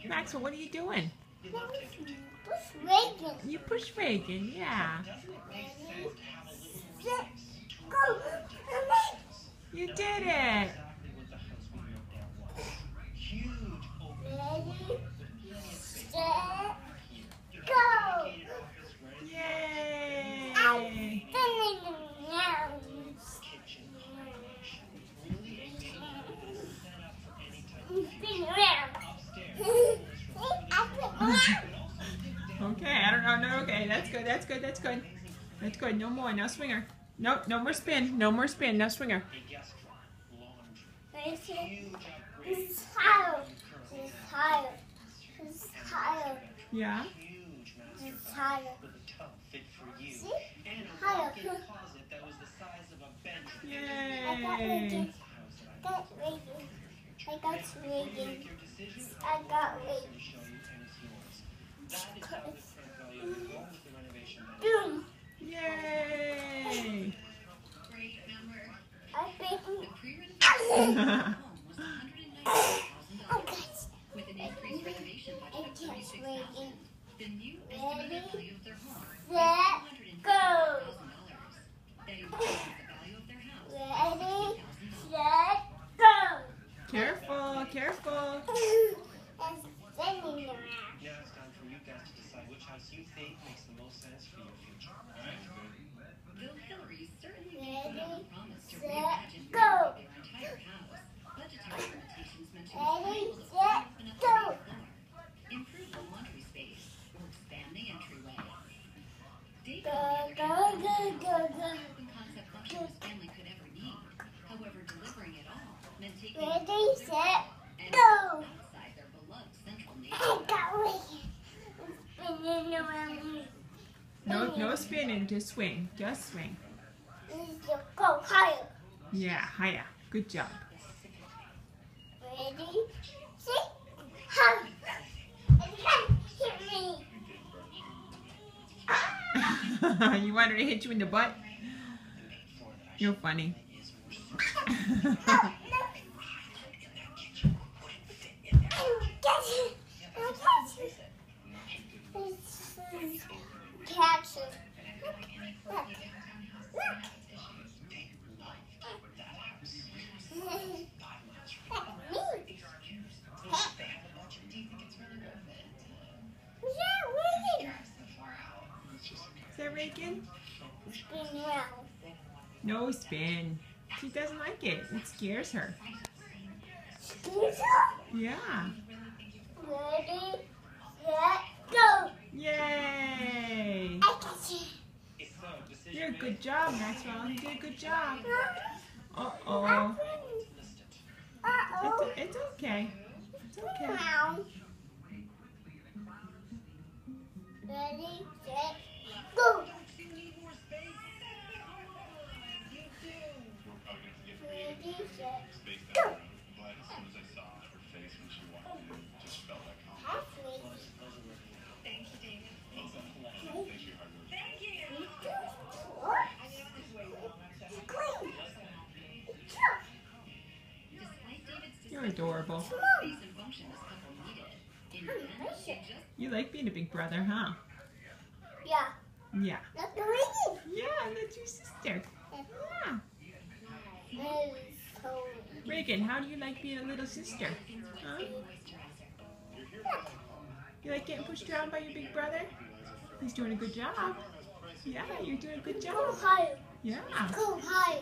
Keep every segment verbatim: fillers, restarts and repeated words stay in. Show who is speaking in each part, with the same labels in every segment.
Speaker 1: Maxwell, what are you doing?
Speaker 2: Push Reagan.
Speaker 1: You push Reagan, yeah.
Speaker 2: Set, go.
Speaker 1: You did it.
Speaker 2: Ready, set, go.
Speaker 1: Yay.
Speaker 2: I'm spinning around. I'm spinning around. I spin around.
Speaker 1: Okay, I don't know. No, okay, that's good. That's good. That's good. That's good. No more. Now swinger. No, no more spin. No more spin. Now swinger.
Speaker 2: This is higher. This is higher. This is higher.
Speaker 1: Yeah.
Speaker 2: This is higher. See? Higher. I got
Speaker 1: Yay.
Speaker 2: Reagan. Got Reagan. I got Reagan. I got Reagan. Boom.
Speaker 1: Yay.
Speaker 2: I think.
Speaker 1: Yeah.
Speaker 2: Oh, guys.
Speaker 3: With an increased renovation
Speaker 2: I
Speaker 3: budget of
Speaker 2: can't
Speaker 3: thirty-six
Speaker 2: Reagan.
Speaker 3: thousand, the new estimated value of their home is
Speaker 2: Set,
Speaker 3: two
Speaker 2: go.
Speaker 3: hundred fifty thousand dollars. That increases the value of their house by
Speaker 2: Ready,
Speaker 3: sixty thousand dollars.
Speaker 2: set, go.
Speaker 1: Careful. Careful.
Speaker 2: I'm spinning around.
Speaker 4: Now it's time for you guys to decide which house you think makes the most sense for your future.
Speaker 3: Though Hillary certainly
Speaker 2: Ready,
Speaker 3: made a promise to
Speaker 2: set,
Speaker 3: reimagine
Speaker 2: go.
Speaker 3: their entire house, budgetary limitations meant she
Speaker 2: Ready,
Speaker 3: was unable to
Speaker 2: set,
Speaker 3: open up
Speaker 2: go.
Speaker 3: the floor, improve the laundry space, or expand the entryway. David,
Speaker 2: Go,
Speaker 3: on the
Speaker 2: go,
Speaker 3: other
Speaker 2: go,
Speaker 3: hand,
Speaker 2: go, go.
Speaker 3: open concept function his family could ever need. However, delivering it all meant taking
Speaker 2: Ready,
Speaker 3: their
Speaker 2: set,
Speaker 3: and
Speaker 2: go.
Speaker 3: outside their beloved central
Speaker 2: I
Speaker 3: neighborhood.
Speaker 2: got Reagan. I'm spinning around.
Speaker 1: No, no spinning. Just swing. Just swing.
Speaker 2: This is your go higher.
Speaker 1: Yeah. Hiya. Good job.
Speaker 2: Ready, set, higher. And come hit me.
Speaker 1: You want her to hit you in the butt? You're funny.
Speaker 2: No, no. Oh, catch it. Oh, catch it. This is catch it. Look, look, look. Look, me. Who's that Reagan?
Speaker 1: Is that Reagan?
Speaker 2: Spin around.
Speaker 1: No spin. She doesn't like it. It scares her.
Speaker 2: Spin around.
Speaker 1: Yeah.
Speaker 2: Ready, set, go.
Speaker 1: Yay.
Speaker 2: I catch it.
Speaker 1: You did a good job, Maxwell. You did a good job. Uh-oh.
Speaker 2: Uh-oh.
Speaker 1: It's, it's okay. It's okay.
Speaker 2: Around. Ready, set, go. Ready, set, go. Halfway.
Speaker 3: Thank you, David.
Speaker 2: Thank you. You do what? It's clean. It's tough.
Speaker 3: Despite David's
Speaker 1: You're adorable.
Speaker 3: space and function this couple needed, in the end, they just
Speaker 1: You like being a big brother, huh?
Speaker 2: Yeah.
Speaker 1: Yeah.
Speaker 2: Look, the Reagan.
Speaker 1: Yeah, that's your sister. Yeah.
Speaker 2: That is so
Speaker 1: Reagan, how do you like being a little sister? Huh? You like getting pushed around by your big brother? He's doing a good job. Yeah, you're doing a good
Speaker 2: Go
Speaker 1: job.
Speaker 2: higher.
Speaker 1: Yeah.
Speaker 2: Go higher.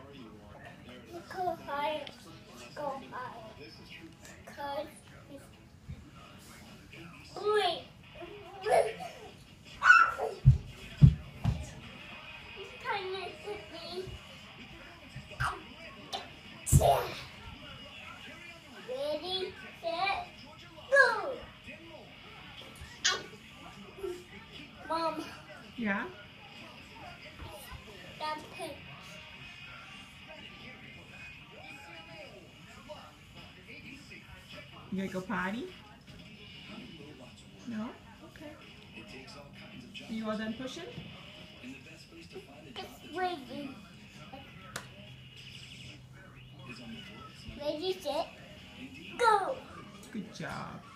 Speaker 2: Go higher. Go higher. Cause it's... Wait. He's trying to hit me. Yeah. Ready, set, go. Mom,
Speaker 1: Yeah?
Speaker 2: that pig.
Speaker 1: You gotta go potty? No? Okay. Are you all done pushing?
Speaker 2: It's waiting. Ready, set, go.
Speaker 1: Good job.